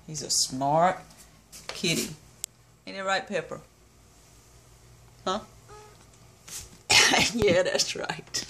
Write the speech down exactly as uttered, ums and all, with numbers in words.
He's a smart kitty. Ain't it right, Pepper? Huh? Yeah, that's right.